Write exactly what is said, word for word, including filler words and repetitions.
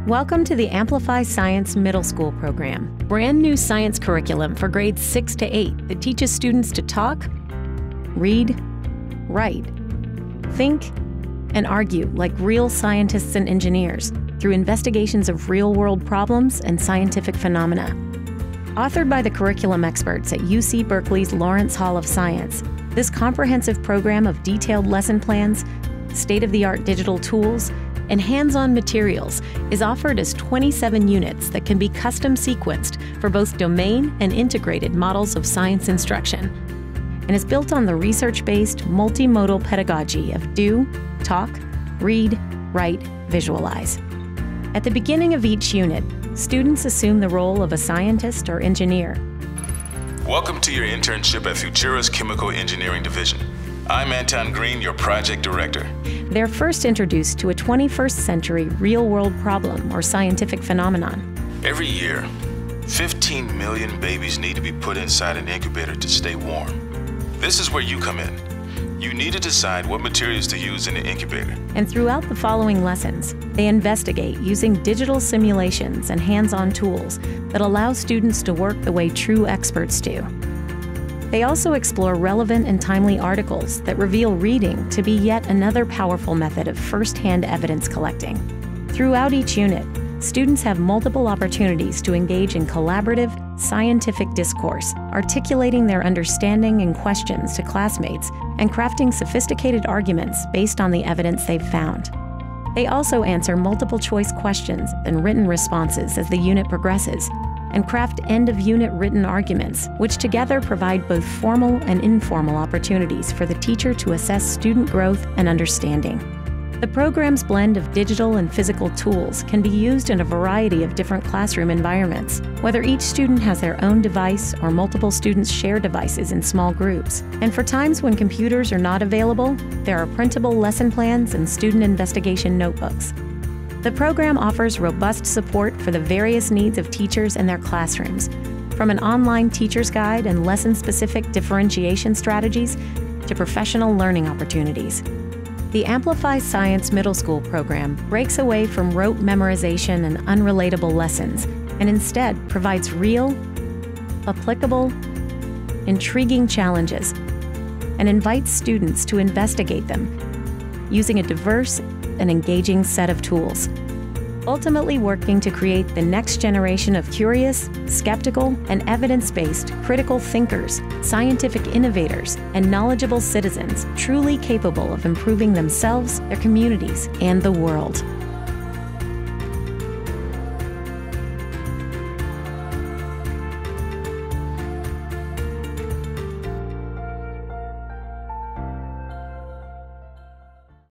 Welcome to the Amplify Science Middle School program, brand new science curriculum for grades six to eight that teaches students to talk, read, write, think, and argue like real scientists and engineers through investigations of real-world problems and scientific phenomena. Authored by the curriculum experts at U C Berkeley's Lawrence Hall of Science, this comprehensive program of detailed lesson plans, state-of-the-art digital tools, and hands-on materials is offered as twenty-seven units that can be custom sequenced for both domain and integrated models of science instruction, and is built on the research-based multimodal pedagogy of do, talk, read, write, visualize. At the beginning of each unit, students assume the role of a scientist or engineer. Welcome to your internship at Futura's Chemical Engineering Division. I'm Anton Green, your project director. They're first introduced to a twenty-first century real-world problem or scientific phenomenon. Every year, fifteen million babies need to be put inside an incubator to stay warm. This is where you come in. You need to decide what materials to use in the incubator. And throughout the following lessons, they investigate using digital simulations and hands-on tools that allow students to work the way true experts do. They also explore relevant and timely articles that reveal reading to be yet another powerful method of first-hand evidence collecting. Throughout each unit, students have multiple opportunities to engage in collaborative, scientific discourse, articulating their understanding and questions to classmates, and crafting sophisticated arguments based on the evidence they've found. They also answer multiple-choice questions and written responses as the unit progresses, and craft end-of-unit written arguments, which together provide both formal and informal opportunities for the teacher to assess student growth and understanding. The program's blend of digital and physical tools can be used in a variety of different classroom environments, whether each student has their own device or multiple students share devices in small groups. And for times when computers are not available, there are printable lesson plans and student investigation notebooks. The program offers robust support for the various needs of teachers and their classrooms, from an online teacher's guide and lesson-specific differentiation strategies to professional learning opportunities. The Amplify Science Middle School program breaks away from rote memorization and unrelatable lessons and instead provides real, applicable, intriguing challenges and invites students to investigate them using a diverse and engaging set of tools, ultimately working to create the next generation of curious, skeptical, and evidence-based critical thinkers, scientific innovators, and knowledgeable citizens truly capable of improving themselves, their communities, and the world.